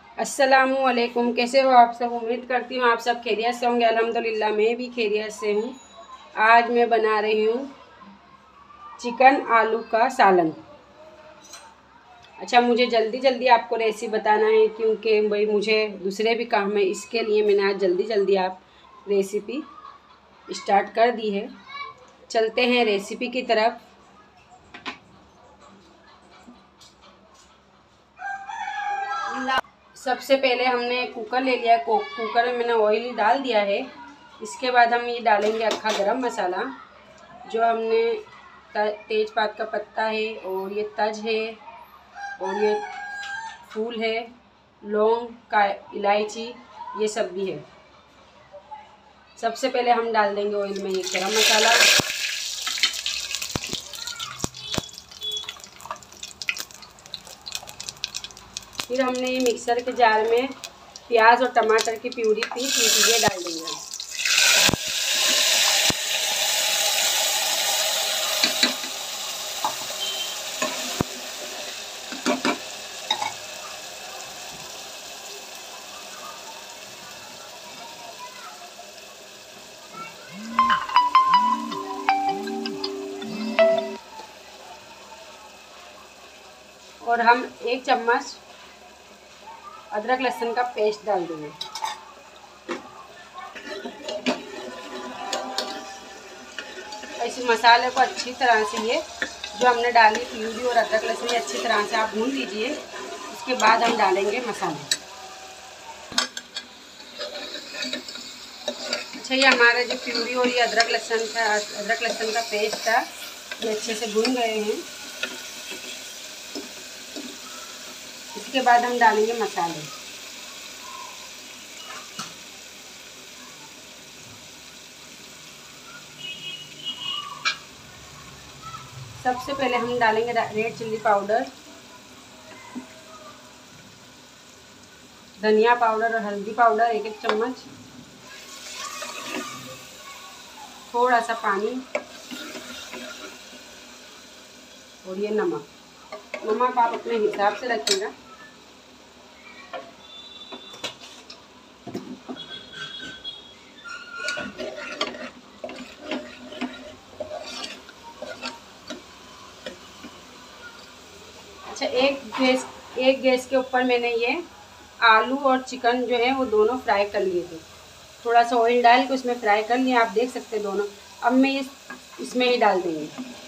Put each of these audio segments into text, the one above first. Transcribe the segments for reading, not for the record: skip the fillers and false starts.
अस्सलामुअलैकुम। कैसे हो आप सब? उम्मीद करती हूँ आप सब खैरियत से होंगे। अल्हम्दुलिल्लाह मैं भी खैरियत से हूँ। आज मैं बना रही हूँ चिकन आलू का सालन। अच्छा, मुझे जल्दी जल्दी आपको रेसिपी बताना है क्योंकि भाई मुझे दूसरे भी काम है, इसके लिए मैंने आज जल्दी जल्दी आप रेसिपी स्टार्ट कर दी है। चलते हैं रेसिपी की तरफ। सबसे पहले हमने कुकर ले लिया है। कुकर में मैंने ऑयल डाल दिया है। इसके बाद हम ये डालेंगे अक्खा गरम मसाला, जो हमने तेज़पात का पत्ता है और ये तज है और ये फूल है, लौंग का, इलायची, ये सब भी है। सबसे पहले हम डाल देंगे ऑयल में ये गरम मसाला। फिर हमने ये मिक्सर के जार में प्याज और टमाटर की प्यूरी पीस ली, ये डाल देंगे। और हम 1 चम्मच अदरक लहसुन का पेस्ट डाल देंगे। इस मसाले को अच्छी तरह से ये जो हमने डाली प्यूरी और अदरक लहसुन, अच्छी तरह से आप भून लीजिए। उसके बाद हम डालेंगे मसाले। अच्छा, ये हमारा जो प्यूरी और ये अदरक लहसुन का पेस्ट था, ये अच्छे से भून गए हैं। इसके बाद हम डालेंगे मसाले। सबसे पहले हम डालेंगे रेड चिल्ली पाउडर, धनिया पाउडर और हल्दी पाउडर 1-1 चम्मच, थोड़ा सा पानी और ये नमक आप अपने हिसाब से रखिएगा। अच्छा, एक गैस के ऊपर मैंने ये आलू और चिकन जो है वो दोनों फ्राई कर लिए थे। थोड़ा सा ऑयल डाल के उसमें फ्राई कर लिया, आप देख सकते हैं दोनों। अब मैं इसमें ही डाल देंगे।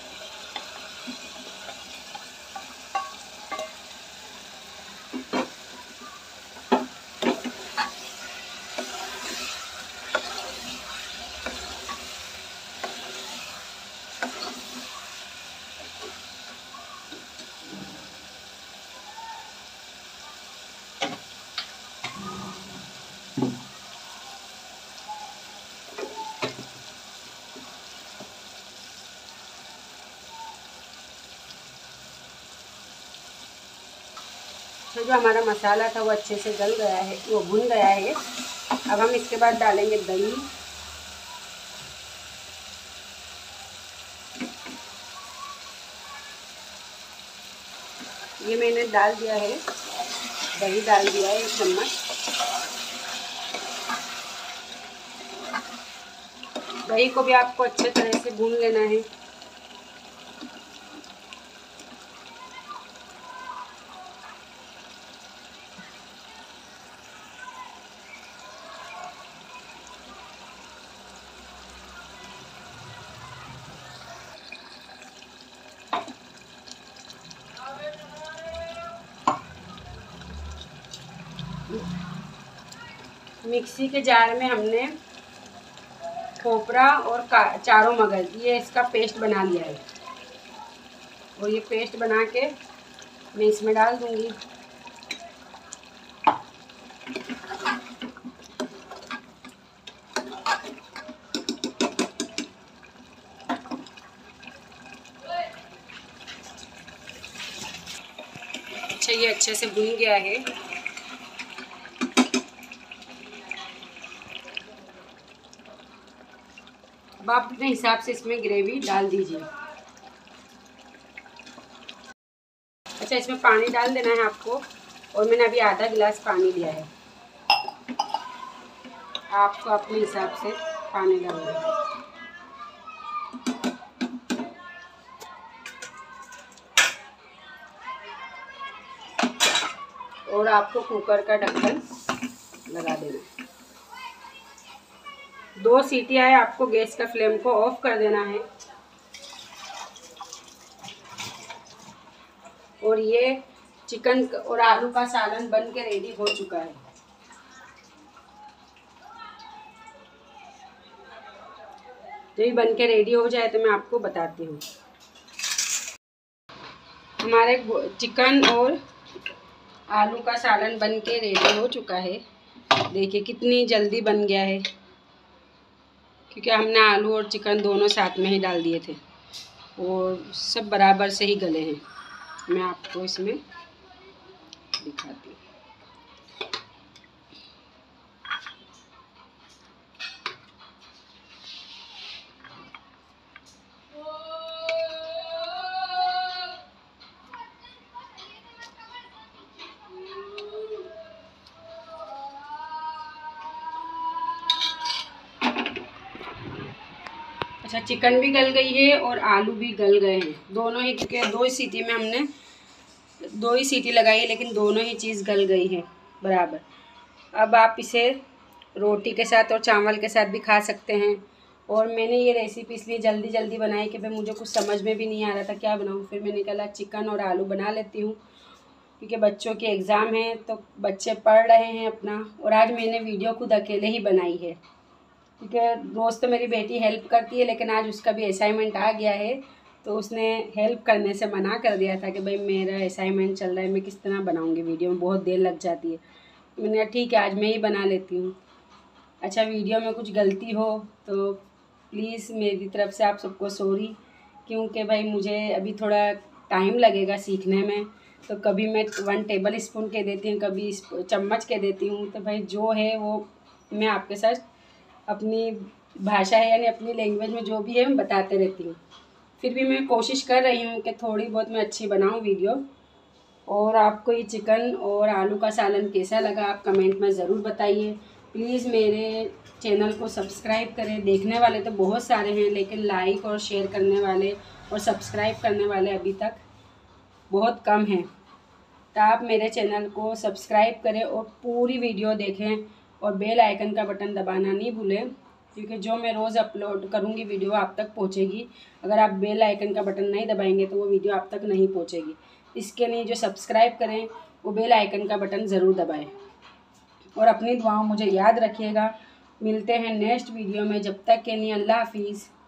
तो जो हमारा मसाला था वो अच्छे से गल गया है, वो भुन गया है। अब हम इसके बाद डालेंगे दही। ये मैंने डाल दिया है, दही डाल दिया है 1 चम्मच। दही को भी आपको अच्छे तरह से भून लेना है। मिक्सी के जार में हमने खोपरा और चारों मगज, ये इसका पेस्ट बना लिया है और ये पेस्ट बना के मैं इसमें डाल दूंगी। अच्छा, ये अच्छे से भुन गया है। अब आप अपने हिसाब से इसमें ग्रेवी डाल दीजिए। अच्छा, इसमें पानी डाल देना है आपको। और मैंने अभी आधा गिलास पानी लिया है। आपको अपने हिसाब से पानी डालना है। और आपको कुकर का ढक्कन लगा देना। 2 सीटी आए, आपको गैस का फ्लेम को ऑफ कर देना है। और ये चिकन और आलू का सालन बन के रेडी हो चुका है। जब ये बन के रेडी हो जाए तो मैं आपको बताती हूँ। हमारे चिकन और आलू का सालन बन के रेडी हो चुका है। देखिए कितनी जल्दी बन गया है, क्योंकि हमने आलू और चिकन दोनों साथ में ही डाल दिए थे और सब बराबर से ही गले हैं। मैं आपको इसमें दिखाती हूँ। अच्छा, चिकन भी गल गई है और आलू भी गल गए हैं दोनों ही, क्योंकि 2 सीटी में हमने 2 ही सीटी लगाई है, लेकिन दोनों ही चीज़ गल गई है बराबर। अब आप इसे रोटी के साथ और चावल के साथ भी खा सकते हैं। और मैंने ये रेसिपी इसलिए जल्दी जल्दी बनाई कि भाई मुझे कुछ समझ में भी नहीं आ रहा था क्या बनाऊँ। फिर मैंने कहा चिकन और आलू बना लेती हूँ, क्योंकि बच्चों के एग्ज़ाम हैं तो बच्चे पढ़ रहे हैं अपना। और आज मैंने वीडियो खुद अकेले ही बनाई है, क्योंकि रोज़ तो मेरी बेटी हेल्प करती है, लेकिन आज उसका भी असाइनमेंट आ गया है तो उसने हेल्प करने से मना कर दिया था कि भाई मेरा असाइनमेंट चल रहा है, मैं किस तरह बनाऊँगी, वीडियो में बहुत देर लग जाती है। मैंने कहा ठीक है आज मैं ही बना लेती हूँ। अच्छा, वीडियो में कुछ गलती हो तो प्लीज़ मेरी तरफ से आप सबको सॉरी, क्योंकि भाई मुझे अभी थोड़ा टाइम लगेगा सीखने में। तो कभी मैं 1 टेबल स्पून के देती हूँ, कभी चम्मच के देती हूँ। तो भाई जो है वो मैं आपके साथ अपनी भाषा है यानी अपनी लैंग्वेज में जो भी है मैं बताते रहती हूँ। फिर भी मैं कोशिश कर रही हूँ कि थोड़ी बहुत मैं अच्छी बनाऊँ वीडियो। और आपको ये चिकन और आलू का सालन कैसा लगा आप कमेंट में ज़रूर बताइए। प्लीज़ मेरे चैनल को सब्सक्राइब करें। देखने वाले तो बहुत सारे हैं, लेकिन लाइक और शेयर करने वाले और सब्सक्राइब करने वाले अभी तक बहुत कम हैं। तो आप मेरे चैनल को सब्सक्राइब करें और पूरी वीडियो देखें और बेल आइकन का बटन दबाना नहीं भूलें, क्योंकि जो मैं रोज़ अपलोड करूँगी वीडियो आप तक पहुँचेगी। अगर आप बेल आइकन का बटन नहीं दबाएंगे तो वो वीडियो आप तक नहीं पहुँचेगी। इसके लिए जो सब्सक्राइब करें वो बेल आइकन का बटन ज़रूर दबाएं। और अपनी दुआओं मुझे याद रखिएगा। मिलते हैं नेक्स्ट वीडियो में, जब तक के लिए अल्लाह हाफिज़।